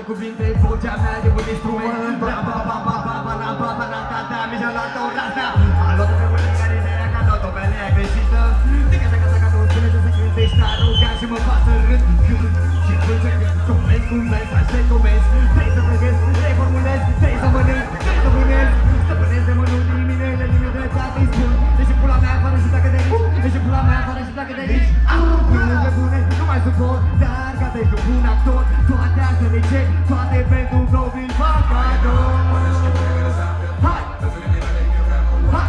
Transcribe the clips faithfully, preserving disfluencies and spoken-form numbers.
cuvinte, vocea mea e un instrument. Ra-ba-ba-ba-ba-ba-ra-ba-ba-ra-ta-ta, mi și-a luat o razna. A luat-o pe mâine care ideea că a luat-o pe lea greșită. Tica-taca-taca, nu spune ce se gândești, arogant și mă fac să râd. Când și când ce când comenzi, comenzi, așa te comenzi. Vrei să plăgezi, reformulezi, vrei să mănânci, vrei să vânezi. Stăpânezi de mânul din mine, le limit de toate-i spun. Deși pula mea afară și dacă de aici, deși pula mea afară și dacă de aici. Lucrurile bune, nu mai suport, dar gata, ești un bun actor. Toate astea de ce, toate pentru că vi-l fac cadou. Hai! Hai!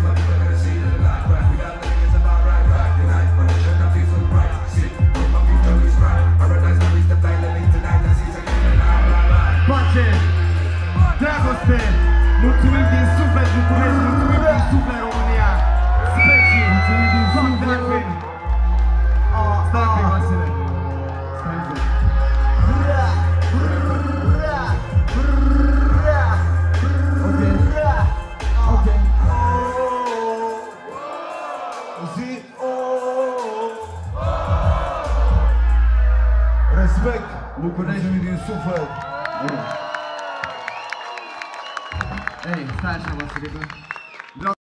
Pace! Dragoste! Mulțumim din suflet București, mulțumim din suflet România! Specii! Mulțumim din suflet! Stai un pic, Vasile! Stai un pic! Ok! Ok! Zi! Respect! București! Mulțumim din suflet! Ei, stai așa, Vasile,